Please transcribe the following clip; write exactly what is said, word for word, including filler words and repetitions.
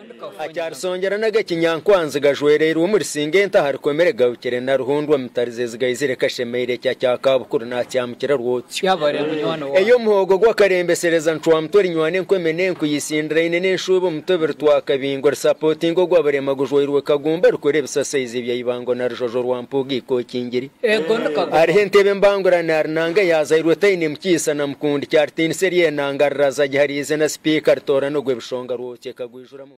acyarusongera n'agakinyankwanzi gajwerera umuri singenta harikomere gawukere na ruhundwa mutarizeze gayizire kashemere cya cyakabukuru na cyamukira rwotsi eyo muhogo gwakarembesereza ncwa mtori nywane nkwemene nkuyisindira ine n'enshubo mutobero twakabingo supporting gwabarema gujwerwe kagumba rukore bisasaize byayibango na rujojo rwampugi ko kingiri ego ndakago ari hentebe mbangura narnanga yazairwe taine mukisa na mkundi cyartini serie nangarraza giharize na speaker tora no gwe bishonga rwoke kagwijuramo